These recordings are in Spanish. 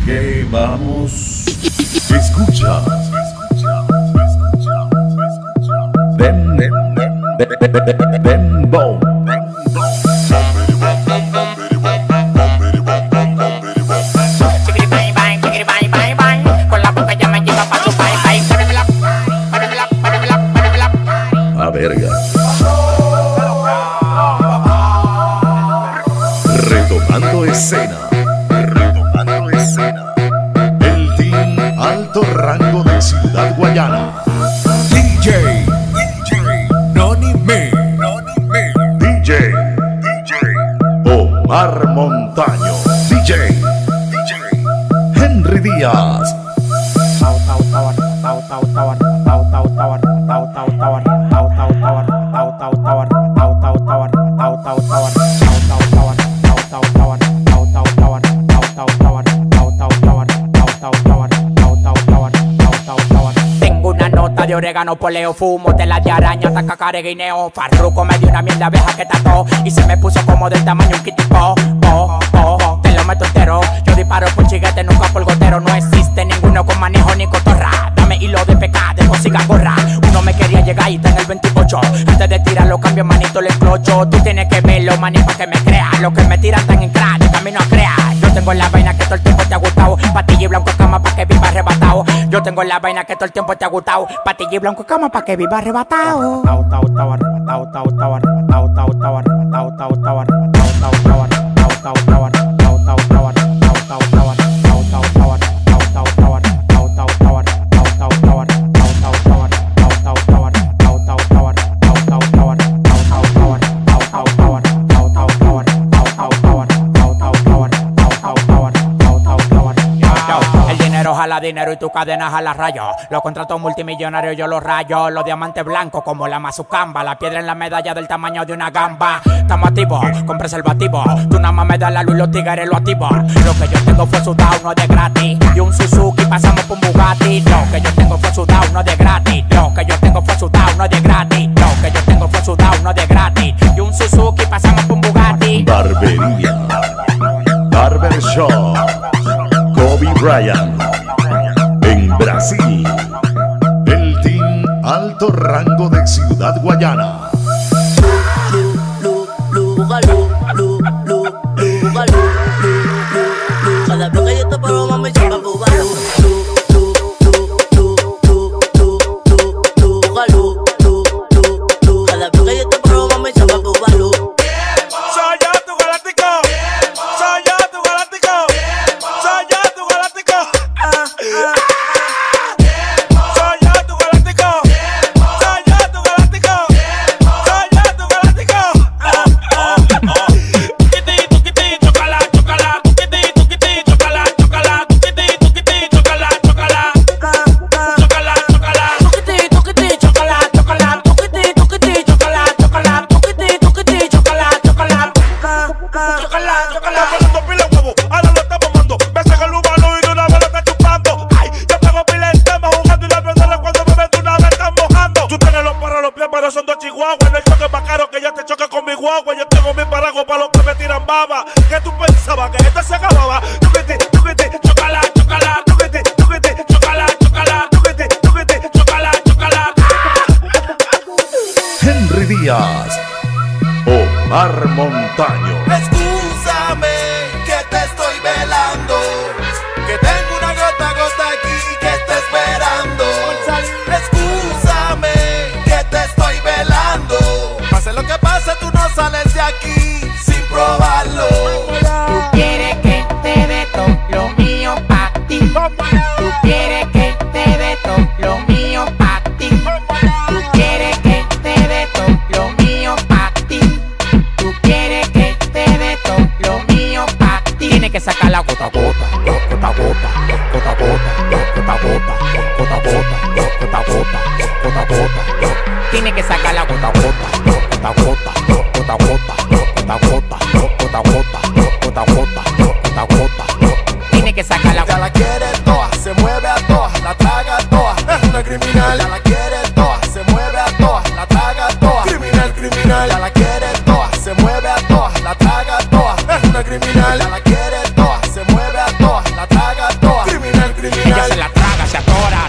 que vamos. Escucha. Dembow. Con la boca ya me lleva pa' su bye. A verga. Retomando escena. El team Alto Rango de Ciudad Guayana. DJ Noni Me. DJ Omar Montaño. DJ Henry Díaz. Tengo una nota de orégano, poleo, fumo, tela de araña, taca, careguineo. Farruco me dio una mierda abeja que tató y se me puso como del tamaño un kitipo. Te lo meto entero. Yo disparo por chiguete, nunca por gotero. No existe ninguno con manejo ni cotorra. Dame hilo de pecado, de consiga gorra. Uno me quería llegar y está en el 28. Antes de tirarlo cambio, manito, le explocho. Tú tienes que verlo, maní, pa' que me creas. Los que me tiran tan en crack, de camino a crear. Yo tengo la vaina que todo el tiempo te ha gustado. Patilla y blanco cama pa' que viva arrebatado. Yo tengo la vaina que todo el tiempo te ha gustado. Patilla y blanco cama pa' que viva arrebatado. Jala dinero y tu cadena jala rayos. Los contratos multimillonarios yo los rayo. Los diamantes blancos como la mazucamba. La piedra en la medalla del tamaño de una gamba. Estamos activos con preservativo. Tú nada más me das la luz y los tigres lo activan. Lo que yo tengo fue sudado, no de gratis. Y un Suzuki pasamos por un Bugatti. Lo que yo tengo fue sudado, no de gratis. Lo que yo tengo fue sudado, no de gratis. Lo que yo tengo fue sudado, no de gratis. Y un Suzuki pasamos por un Bugatti. Barbería. Barbershop. Kobe Bryant. En Brasil. El team Alto Rango de Ciudad Guayana. Cada vez que yo te pruebo, mami, se va bugalo. Cada vez que yo te pruebo, mami, se va bugalo. Soy yo tu galáctico. Soy yo tu galáctico. Soy yo tu galáctico. Soy yo tu galáctico. Soy yo tu galáctico. Soy yo tu galáctico. Tuquiti, tuquiti, chocala, chocala. Tuquiti, tuquiti, chocala, chocala. Tuquiti, tuquiti, chocala, chocala. Chocala, chocala. Tuquiti, tuquiti, chocala, chocala. Tuquiti, tuquiti, chocala, chocala. Tuquiti, tuquiti, chocala, chocala. Chocala, chocala. Volando pila de huevo, ahora lo estamos mamando. Me saca el humano y de una vez lo está chupando. Ay, yo tengo pila de temas jugando y la verdad cuando me ven de una vez están mojando. Tú tienes los perros, los pies, pero son dos chihuahuas. No hay choque más caro que ya te choque con mi guagua. Yo tengo mi paraguas para los que me tiran baba. ¿Qué tú pensabas? Que esto se acababa. Tuquiti, tuquiti, chocala, chocala. Tuquiti, tuquiti, chocala, chocala. Tuquiti, tuquiti, chocala, chocala. Henry Díaz. Omar Montaño. Excúsame que te estoy velando, que tengo una gota aquí que está esperando. Excúsame que te estoy velando. Pase lo que pase, tú no sales de aquí sin probarlo. Tú quieres que te dé todo lo mío pa' ti. Tú quieres que te dé todo lo mío pa' ti. Tú quieres que te dé todo lo mío pa' ti. Tú quieres que te dé todo lo mío pa' ti. Tienes que sacar la gota a gota, gota a gota, gota a gota, gota a gota, gota a gota, gota a gota, gota a gota. Tienes que sacar la gota a gota, gota a gota, gota a gota, gota a gota, gota a gota, gota a gota, gota a gota. Tienes que sacar la Ya gota. la quiere toa, se mueve a toa, la traga a toa. Es una criminal. Ya la quiere toa, se mueve a toa, la traga a toa. Criminal, criminal. Ya la quiere toa, se mueve a toa, la traga a toa. Es una criminal. Ya la quiere toa, se mueve a toa, la traga a toa.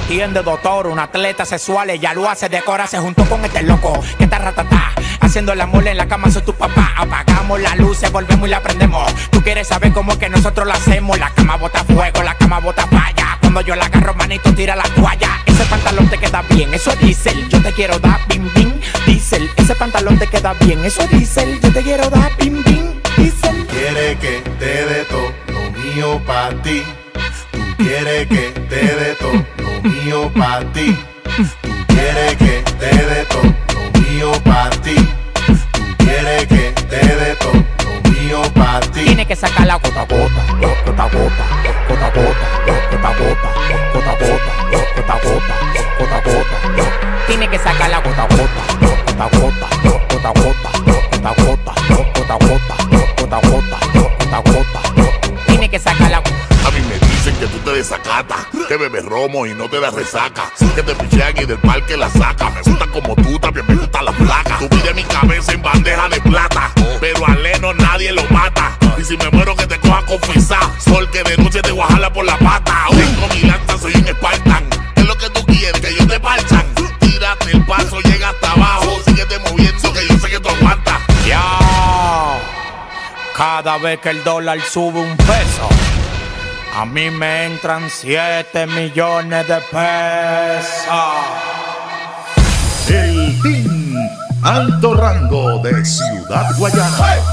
atiende doctor, un atleta sexual, ella lo hace, decora, se juntó con este loco que está ratatá, haciendo la mole en la cama, soy tu papá. Apagamos las luces, volvemos y la prendemos. Tú quieres saber cómo es que nosotros la hacemos. La cama bota fuego, la cama bota falla. Cuando yo la agarro, manito, tira la toalla. Ese pantalón te queda bien, eso es diésel. Yo te quiero dar bim bim, diésel. Ese pantalón te queda bien, eso es diésel. Yo te quiero dar bim bim, diésel. Quiere que te dé todo lo mío pa' ti. Tú quieres que te dé todo lo mío pa' ti. Tú quieres que te dé todo lo mío pa' ti. Tú quieres que te dé todo lo mío pa' ti. Tiene que sacar la gota a gota, gota a gota, gota a gota, gota a gota, gota a gota, gota a gota, gota a gota. Tiene que sacar la gota a gota, gota a gota, gota a gota, gota a gota, gota a gota, gota a gota, gota a gota. Tiene que sacar la gota. A mí me dicen que tú te desacatas, que bebes romo y no te das resaca, que te pichean y del parque la saca. Me gusta como tú, también me gusta la placa. Tú pides mi cabeza en bandeja de plata, pero a Leno nadie lo mata. Y si me muero que te coja confesar, sol que de noche te guajala por la pata. Tengo mi lanza, soy un Spartan. ¿Qué es lo que tú quieres? Que yo te parchan. Tírate el paso, llega hasta abajo. Síguete moviendo que yo sé que tú aguantas. Ya, cada vez que el dólar sube un peso, a mí me entran 7 millones de pesos. El Team Alto Rango de Ciudad Guayana.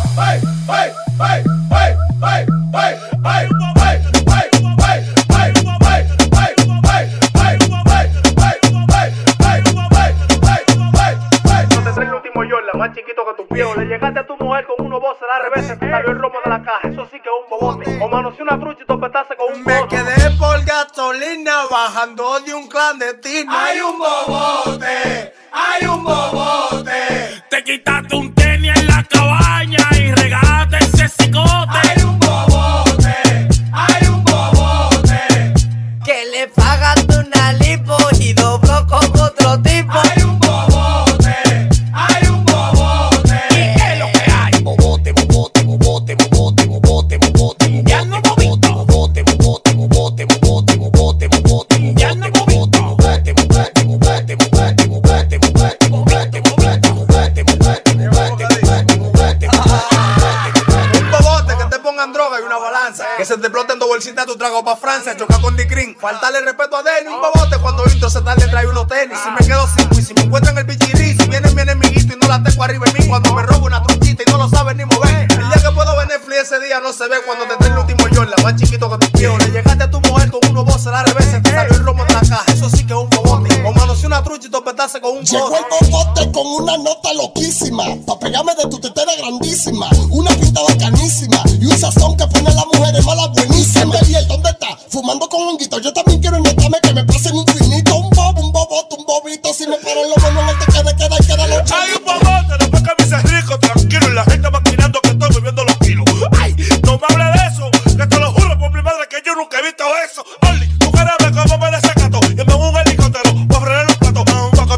Más chiquito que tu pío, le llegaste a tu mujer con unos voces al revés, te salió el romo de la caja, eso sí que es un bobote. O manoseé una trucha y topetaste con un bote. Me quedé por gasolina bajando de un clandestino. ¡Hay un bobote! ¡Hay un bobote! Te quitaste un tenis en la cabaña y regaste ese cicote. ¡Hay un bobote! ¡Hay un bobote! Que le pagaste una lipo y dobló con otro tipo. ¡Hay un bobote! ¡Hay un bobote! ¿Y qué es lo que hay? Bobote, bobote, bobote, bobote, bobote, bobote. Ya no hemos visto. Bobote, bobote, bobote, bobote, bobote, bobote. Ya no hemos visto. Bobote, bobote, bobote, bobote, bobote, bobote, bobote, bobote, bobote, bobote, bobote, bobote. Un bobote que te pongan droga y una balanza, que se te exploten dos bolsitas tu trago pa' Francia, choca con Dicrin, faltarle respeto a Denny. Un bobote cuando intro se tarde trae unos tenis. Si me quedo sin y si me encuentran el pichirí, si viene mi enemiguito y no la tengo arriba en mí, cuando me robo una truchita y no lo saben ni mover. El día que puedo ver Netflix ese día no se ve, cuando te trae el último Jordan, más chiquito que tu tío. Le llegaste a tu mujer con unos voces al revés, te salió el romo de la caja, eso sí que es un bobote. O manoseé una trucha y topetaste con un bote. Llegó el bobote con una nota loquísima, pa' pegarme de tu tetera grandísima, una pinta bacanísima y un sazón que pone a las mujeres malas buenísima. Beliel, ¿dónde está? Fumando con un guito, yo también quiero notarme que me pasen un finito, un bobo, un bobote, un bobito. Si me paran los buenos, no te queda y queda los Hay un bobote después que me hice rico, tranquilo, y la gente maquinando que estoy bebiendo los kilos. Ay, no me hable de eso, que te lo juro por mi madre que yo nunca he visto eso. Oli, tú quieres ver cómo me desacato, y me un helicóptero pa' frenar los platos.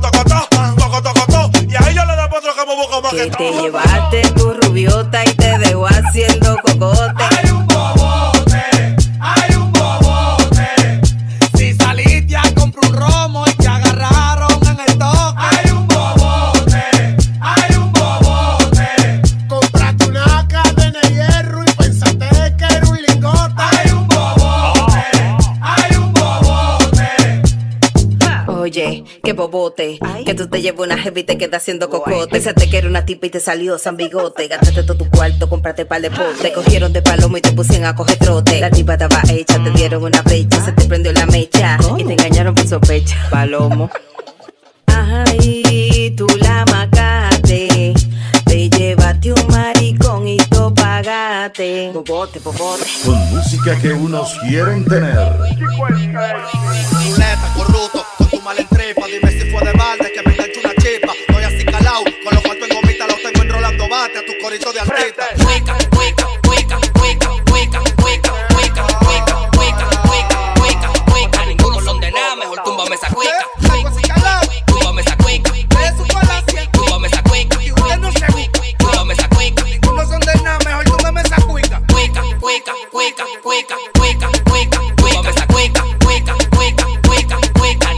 Y a ellos le damos otro como boca más Que que te llevaste tu rubiota y te dejó haciendo cocote. Hay un bobote, hay un bobote. Si saliste a comprar un romo y te agarraron en el toque. Hay un bobote, hay un bobote. Compraste una cadena de hierro y pensaste que era un lingote. Hay un bobote, hay un bobote. Oye, qué bobote, que tú te llevas una jeva y te quedas haciendo cocote. Pensaste que era una tipa y te salió San Bigote. Gastaste todo tu cuarto, compraste par de potes. Te cogieron de palomo y te pusieron a coger trote. La tipa estaba hecha, te dieron una brecha, se te prendió la mecha y te engañaron por sospecha. Palomo. Ay, tú la macaste, te llevaste un maricón y tú pagaste. Bobote, bobote. Con música que unos quieren tener. Chuleta, corrupto, con tu mal entrepa. Dime si fue de balde que me engancho una chipa. Estoy así calao, con los cuartos en gomita los tengo enrolando bate a tu corito de artista. Cuica, cuica, cuica, cuica, cuica, cuica, cuica, cuica, cuica, cuica, cuica, cuica. Ninguno son de nada, mejor túmbame esa cuica. Túmbame esa cuica. Túmbame esa cuica. Túmbame esa cuica. Ninguno son de nada, mejor túmbame esa cuica. Cuica, cuica, cuica, cuica, cuica, cuica, cuica. Túmbame esa cuica, cuica, cuica, cuica, cuica.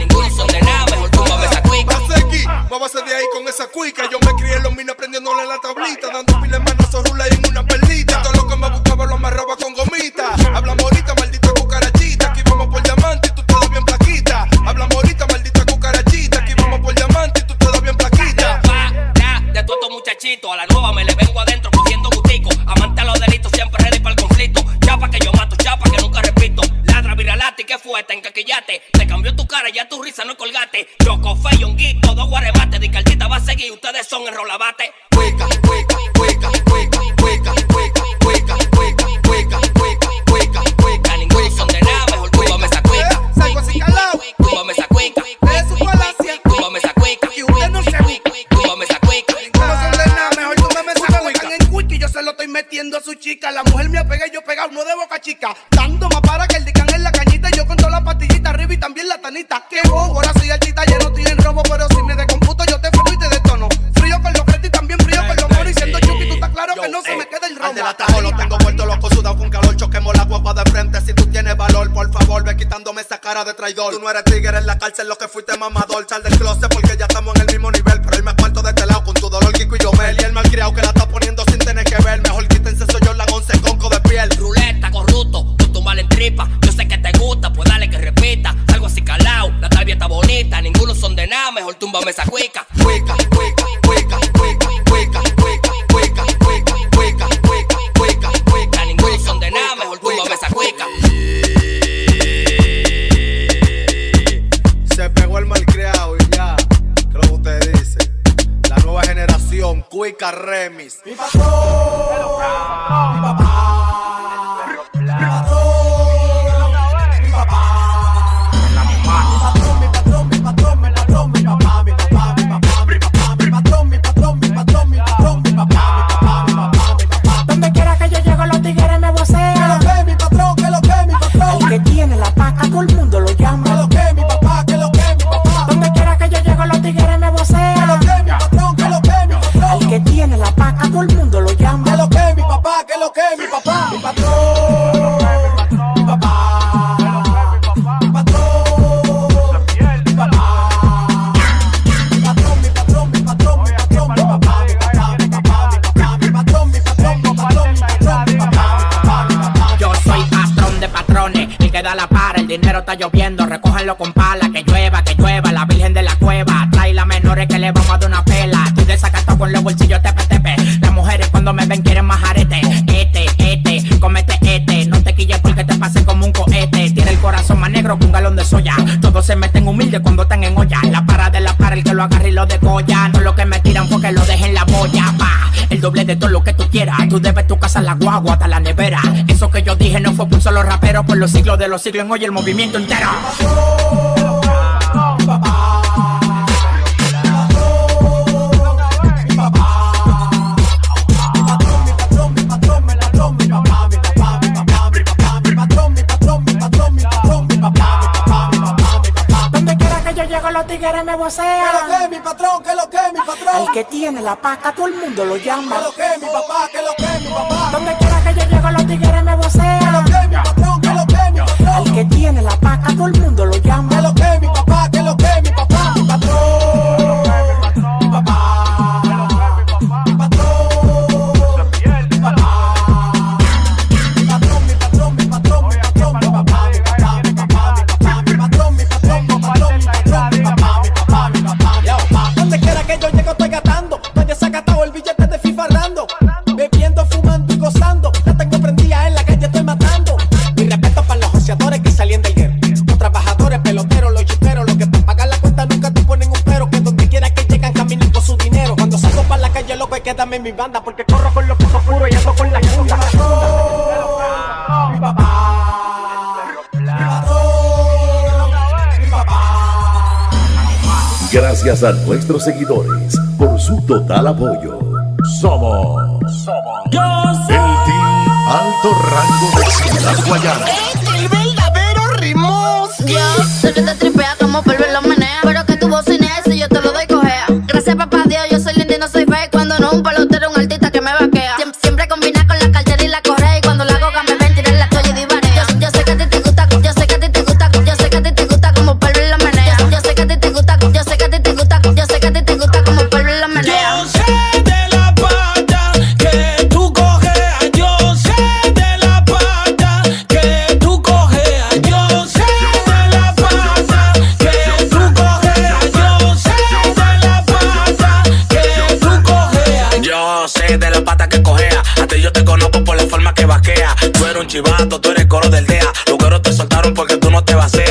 cuesta, encaquillate. Te cambió tu cara, ya tu risa no colgate. Choco, fe, honguito, dos guaremate. Dicaltita va a seguir, ustedes son enrolabate. Cuica, cuica, cuica, cuica, cuica, cuica, cuica, cuica, cuica, cuica, cuica, cuica. Ninguno son de nada, mejor túmbame esa cuica. Salgo así calado. Túmbame esa cuica. De su palacia. Túmbame esa cuica. Y usted no se ubica. Túmbame esa cuica. Ninguno son de nada, mejor túmbame esa cuica. Están en cuica y yo se lo estoy metiendo a su chica. La mujer me apega y yo pegado uno de Boca Chica. Dando más para que el dican en la cañita. Y yo con toda la pastillita arriba y también la tanita. Que bobo, ahora soy altita, ya no estoy en robo. Pero si me descomputo yo te freno y te detono. Frío con los créditos y también frío con los moros. Y siendo chuki, tú estás claro que no se me queda el robo. Al del atajo lo tengo vuelto loco, sudado con calor. Choquemos la guapa de frente. Si tú tienes valor, por favor, ve quitándome esa cara de traidor. Tú no eres tigre en la cárcel, lo que fuiste mamador. Sal del closet porque ya estamos en el mismo nivel. Pero él me cuarto de este lado con tu dolor, Kiko y Yomel. Y el malcriado que la está poniendo sin tener que ver. Mejor quítense, soy yo la 11 conco de piel. Ruleta, corrupto, con tu mal en tripa. Yo sé que te gusta, pues dale que repita. Algo así calao, la talvia está bonita. Ninguno son de nada, mejor túmbame esa cuica. Cuica, cuica, cuica, cuica, cuica, cuica, cuica, cuica, cuica, cuica, cuica, cuica. Ninguno son de nada, mejor túmbame esa cuica. Se pegó el malcriado y ya. ¿Qué es lo que usted dice? La nueva generación, Cuica Remix. Mi patrón, mi papá, mi patrón, mi papá, mi patrón, mi patrón, mi patrón, mi papá, mi papá, mi papá, mi papá, mi patrón, mi patrón, mi patrón, mi patrón, mi papá, mi papá, mi papá, mi papá. Donde quiera que yo llego los tigres me vocean. Que lo que mi patrón, que lo que mi patrón. El que tiene la paca todo el mundo lo llama. Que lo que mi papá, que lo que mi papá. Donde quiera que yo llego los tigres me vocean. Que lo que mi patrón, que lo que mi patrón. El que tiene la paca todo el mundo lo llama. Que lo que mi papá, que lo que mi papá. Mi patrón, mi papá, mi patrón, mi papá. Mi patrón, mi patrón, mi patrón, mi patrón, mi papá, mi papá, mi papá, mi papá. Mi patrón, mi patrón, mi patrón, mi patrón, mi papá, mi papá. Yo soy patrón de patrones, el que da la para, el dinero está lloviendo, recójanlo con pala, que llueva, la virgen de la cueva, trae las menores que le vamos a dar una pela, estoy desacatado con los bolsillos tepe, las mujeres cuando me ven quieren más arete, comete no te quilles porque te pase como un cohete, tiene el corazón más negro que un galón de soya, todos se meten humildes cuando están en olla, la para de la para, el que lo agarre y lo degolla, no lo que me tiran fue que lo dejen en la boya, pa, el doble de todo lo que tú quieras, tú debes tu casa, la guagua, hasta la nevera, eso que yo dije no fue por solo rapero, por los siglos de los siglos en hoy el movimiento entero. Mi papá, mi papá, mi patrón, mi patrón, mi patrón, mi patrón, mi papá, mi papá, mi papá, mi papá, mi patrón, mi patrón, mi patrón, mi patrón, mi papá, mi papá, mi papá, mi papá. Donde quiera que yo llego los tigres me vocean. Que lo que mi patrón, que lo que mi patrón. El que tiene la paca todo el mundo lo llama. Que lo que mi papá, que lo que mi papá. Donde quiera que yo llego los tigres me vocean. Que lo que mi patrón, que lo que mi patrón. El que tiene la paca todo el mundo lo llama. Que lo que mi papá, que lo que mi papá. Mi patrón, mi papá, mi patrón, mi papá. Mi patrón, mi patrón, mi patrón, mi patrón, mi papá, mi papá, mi papá, mi papá. Mi patrón, mi patrón, mi patrón, mi patrón, mi papá, mi papá, mi papá, mi papá. Donde quiera que yo llego estoy gatando, estoy desacatado el billete de fifarrando, bebiendo, fumando y gozando. La tengo prendida en la calle, estoy matando. Mi respeto para los joseadores que salían del guerra, los trabajadores, peloteros, los chiperos, los que para pagar la cuenta nunca te ponen un pero, que donde quiera que llegan caminan con su dinero. Cuando salgo para la calle loco hay que darme mi banda, porque corro con los pisos puros y ando con la cuenta. Mi papá, mi patrón, mi papá. Gracias a nuestros seguidores por su total apoyo. Somos el Team Alto Rango de Ciudad Guayana. El verdadero Rimosca. Sé que te tripea como Pelver lo menea, pero que tu bocinea y yo te lo doy cojea. Gracias papá Dios, yo soy linda y no soy fea. Cuando no un pelotero, un artista que me vaquea. Siempre combina con la cartera y la correa, y cuando la goga me ven tirar la toalla y divanea. Yo sé que a ti te gusta, yo sé que a ti te gusta, yo sé que a ti te gusta como Pelver lo menea. Yo sé que a ti te gusta, yo sé que a ti te gusta, yo sé que a ti te gusta como Pelver lo menea. Yo sé de la pata que tú cojeas, yo sé de la pata que tú cojeas, yo sé de la pata que tú cojeas, yo sé de la pata que tú cojeas. Yo sé de la pata que cojea, a ti yo te conozco por la forma que vaquea. Tú eres un chivato, tú eres coro del DEA, los cueros te soltaron porque tú no te vaceas.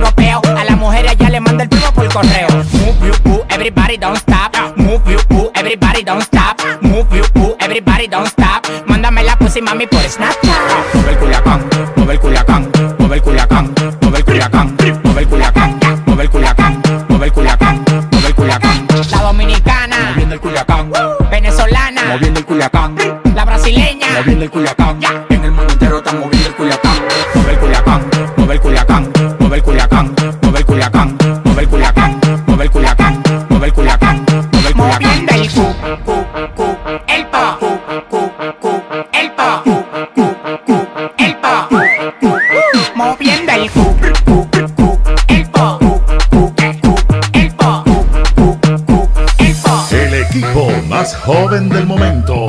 everybody don't stop. Move you, everybody don't stop. Move you, everybody don't stop. Mándame la pussy, mami, por Snapchat. Mueve el Culiacán, mueve el Culiacán, mueve el Culiacán, mueve el Culiacán, mueve el Culiacán, mueve el Culiacán, mueve el Culiacán, mueve el Culiacán. La dominicana, moviendo el Culiacán. Venezolana, moviendo el Culiacán. La brasileña, moviendo el Culiacán. En el mundo entero están moviendo el Culiacán. Mueve el Culiacán, mueve el Culiacán, mueve el Culiacán, mueve el Culiacán, mueve el Culiacán, mueve el Culiacán, mueve el Culiacán, mueve el Culiacán. Moviendo el el pa, el pa, el pa. Moviendo el el pa, el pa, el pa. El equipo más joven del momento.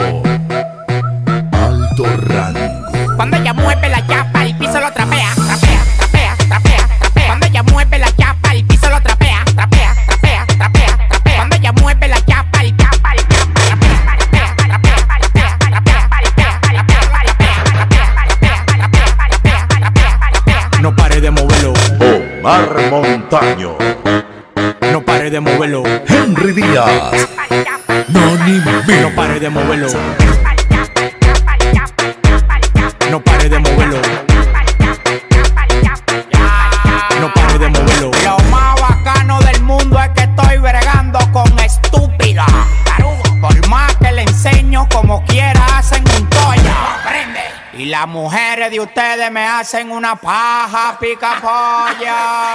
Alto Rango. Cuando ella mueve la chapa, el piso lo trapea, trapea, trapea, trapea, trapea. Cuando ella mueve la chapa, el piso lo trapea, trapea, trapea, trapea, trapea. Cuando ella mueve la chapa, el chapa, el chapa, trapea, trapea, trapea, trapea, trapea, trapea, trapea, trapea. No pare de moverlo. Omar Montaño. No pare de moverlo. Henry Díaz. No pare de moverlo. No pare de moverlo. No pare de moverlo. Lo más bacano del mundo es que estoy bregando con estúpida. Por más que le enseño, como quiera hacen un toya. Y las mujeres de ustedes me hacen una paja pica polla.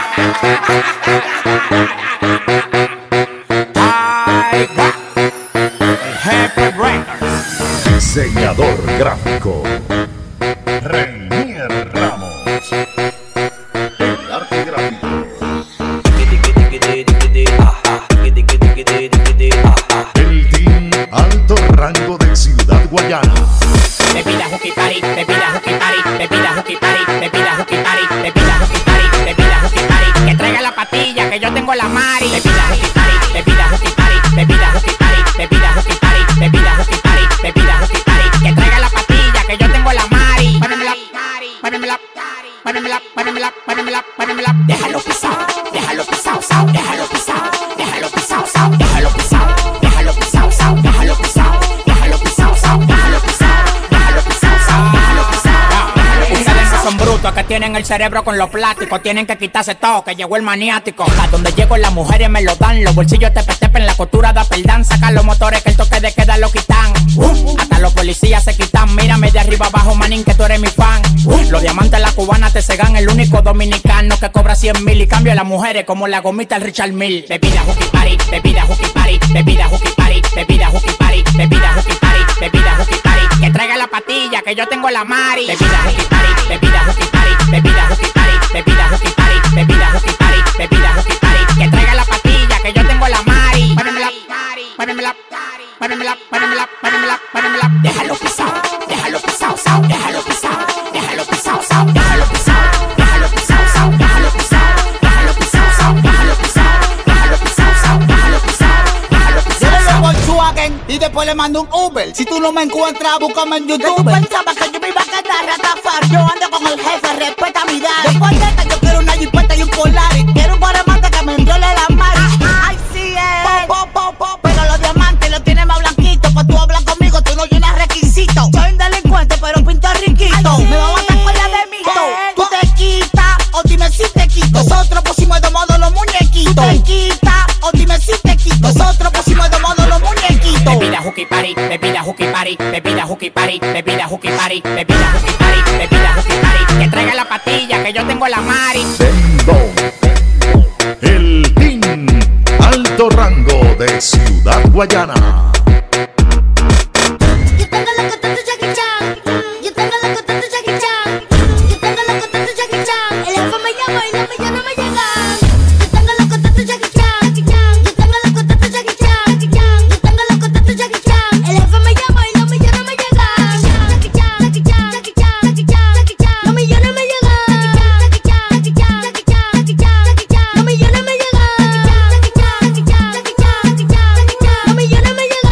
El jefe Records. Diseñador gráfico. Reinier Ramos. El arte gráfico. El Team Alto Rango de Ciudad Guayana. Bebida hooky party, bebida hooky party, bebida hooky party, bebida hooky party, bebida hooky party, bebida hooky party. Que traiga la patilla, que yo tengo la mari. Bebida hooky party, bebida hooky party, bebida hooky party, bebida hooky party, bebida hooky party, bebida hooky party. Que traiga la patilla, que yo tengo la mari. Párenmela, párenmela, párenmela, párenmela, párenmela, párenmela. Déjalo pisado, déjalo pisado, sao, déjalo pisado, déjalo pisado, sao, déjalo pisado, déjalo pisado, sao, déjalo pisado, déjalo pisado, sao, déjalo pisado. Ustedes no son brutos que tienen el cerebro con los plásticos. Tienen que quitarse todo, que llegó el maniático. A donde llego las mujeres me lo dan. Los bolsillos tepe en la costura da perdán. Sacan los motores que el toque de queda lo quitan. Hasta los policías se quitan. Mírame de arriba abajo, manín, que tú eres mi fan. Los diamantes la cubana te cegan. El único dominicano que cobra 100,000 y cambia a las mujeres como la gomita el Richard Mille. Bebida hooky party, bebida hooky party, bebida hooky party, bebida hooky party, bebida hooky party, bebida hooky party. Que traiga la patilla, que yo tengo la mari. Bebida hooky party, bebida hooky party, bebida hooky party, bebida hooky party, bebida hooky party, bebida hooky party. Que traiga la patilla, que yo tengo la mari. Párenmela, párenmela, párenmela, párenmela, párenmela, párenmela. Déjalo pisado, déjalo pisado, sao, déjalo pisado, déjalo pisado, sao, déjalo pisado, déjalo pisado, sao, déjalo pisado, déjalo pisado, sao, déjalo pisado, déjalo pisado, sao, déjalo pisado, déjalo pisado. Yo le Volkswagen y después le mando un Uber. Si tú no me encuentras, búscame en YouTube. Tú pensabas que yo me iba a quedar ratafar. Yo ando con el jefe, respeta mi daddy. Después de que yo quiero una jipeta y un Polaris. Quiero un guaremate que me enrole la mano. Ay, sí es. Pero los diamantes los tienes más blanquitos. Pues tú hablas conmigo, tú no llenas requisitos. Soy un delincuente, pero pinto riquito. Me va a matar con la de mito. Tú te quitas o dime si te quito. Nosotros pusimos de modo los muñequitos. Tú te quitas o dime si te quito. Nosotros pusimos de modo los muñequitos. Bebida hooky party, bebida hooky party, bebida hooky party, bebida hooky party, bebida hooky party, bebida hooky party. Que traiga la patilla, que yo tengo la mari. El Team Alto Rango de Ciudad Guayana. Yo tengo la costa de Jackie Chan. Yo tengo la costa de Jackie Chan. Yo tengo la costa de Jackie Chan. El jefe me llama y los millones me llegan. Yo tengo la costa de Jackie Chan. Yo tengo la costa de Jackie Chan. Yo tengo la costa de Jackie Chan. El jefe me llama y los millones me llegan. Jackie Chan, Jackie Chan, Jackie Chan, Jackie Chan, Jackie Chan. Los millones me llegan. Jackie Chan, Jackie Chan, Jackie Chan, Jackie Chan, Jackie Chan. Los millones me llegan. Jackie Chan, Jackie Chan, Jackie Chan, Jackie Chan, Jackie Chan. Los millones me llegan.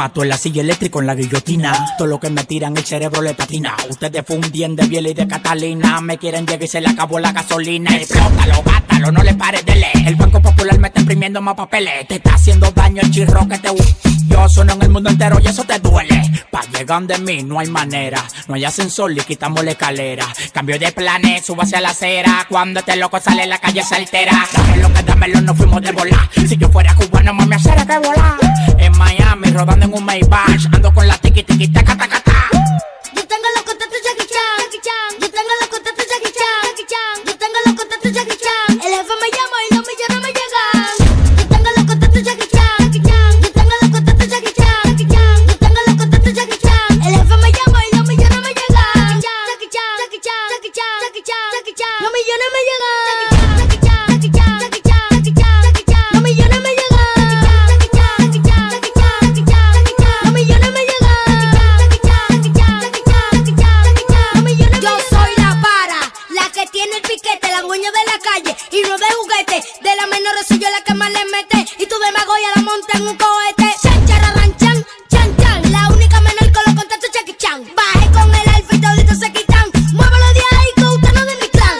mato en la silla eléctrica en la guillotina. Todo lo que me tiran el cerebro le patina. Ustedes fundían de Biela y de Catalina. Me quieren llegar y se le acabó la gasolina. Explótalo, gátalo, no le pares de leer. El Banco Popular me está imprimiendo más papeles. Te está haciendo daño el chirro que te... Yo sueno en el mundo entero y eso te duele. Pa' llegar de mí no hay manera. No hay ascensor y quitamos la escalera. Cambio de planes, subo hacia la acera. Cuando este loco sale en la calle se altera. Dámelo, no fuimos de volar. Si yo fuera cubano, más me hacer que volar. En Miami, rodando en un Maybach. Ando con la tiki tiki taca taca ta. Yo tengo los contactos Jackie Chan. Yo tengo los contactos Jackie Chan. Yo tengo los contactos Jackie Chan. El jefe me llama y los millones me llegan. Yo tengo los contactos Jackie Chan. Yo tengo los contactos Jackie Chan. Yo tengo los contactos Jackie Chan. El jefe me llama y los millones me llegan. Jackie Chan, Jackie Chan, Jackie Chan, Jackie Chan, Jackie Chan. Los millones me llegan. Jackie Chan, Jackie Chan, Jackie Chan, Jackie Chan, Jackie Chan. Los millones me llegan. Jackie Chan, Jackie Chan, Jackie Chan, Jackie Chan, Jackie Chan. Los millones me llegan. Jackie Chan, Jackie Chan, Jackie Chan, Jackie Chan, Jackie Chan. Los millones. Yo soy la para, la que tiene el piquete, la dueña de la calle y no de juguete. De la menor soy yo la que más le mete y tu demagogia la monta en un cohete. Chan, chararran, chan, chan, chan. La única menor con los contactos Jackie Chan. Bajé con el alfa y toditos se quitan. Muévelo de ahí que usted no es de mi clan.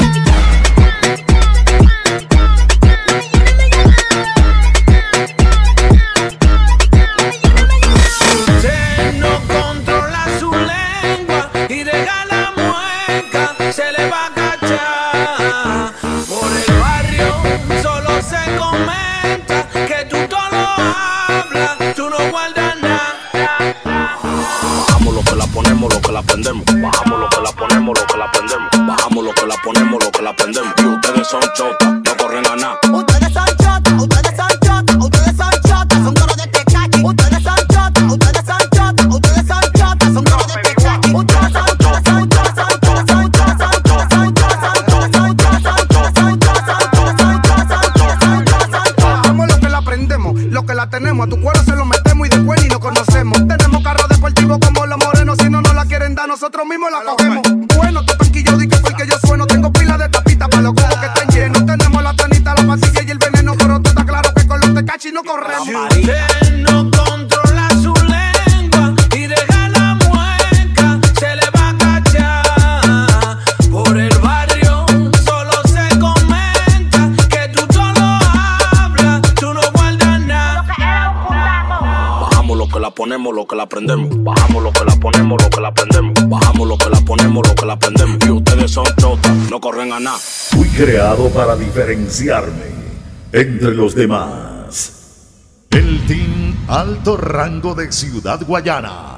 Usted no controla su lengua y deja la mueca, se le va a cachar. Por el barrio solo se comenta que tú todo lo hablas, tú no guardas nada. Bajamos lo que la ponemos, lo que la prendemos. Bajamos lo que la ponemos, lo que la prendemos. Bajamos lo que la ponemos, lo que la prendemos. Y ustedes son chotas, no corren a nada. Ustedes son chotas, ustedes son chotas, ustedes son chotas, son toros de tecachi. Ustedes son chotas, ustedes son chotas, ustedes son chotas, son toros de tecachi. Ustedes son chotas, son chotas, son chotas, son chotas, son chotas, son chotas, son chotas, son chotas, son chotas, son chotas, son chotas, son chotas, son chotas, son chotas. Bajamos lo que la prendemos, lo que la tenemos. A tu cuero se lo metemos y después ni nos conocemos. Tenemos carros deportivos como los morenos. Si no nos la quieren dar, nosotros mismos la cogemos. Bueno, tú tranquilo, di que fue el que yo sueno. Tengo pila de tapita para los cubos que están llenos. Tenemos la tanita, la pastilla y el veneno. Pero tú estás claro que con los tecachi no corremos. Usted no controla su lengua y deja la mueca, se le va a cachar. Por el barrio solo se comenta que tú todo hablas, tú no guardas nada. Bajamos lo que la ponemos, lo que la prendemos. Bajamos lo que la ponemos, lo que la prendemos. Bajamos lo que la ponemos, lo que la prendemos. Y ustedes son chotas, no corren a nada. Fui creado para diferenciarme entre los demás. El Team Alto Rango de Ciudad Guayana.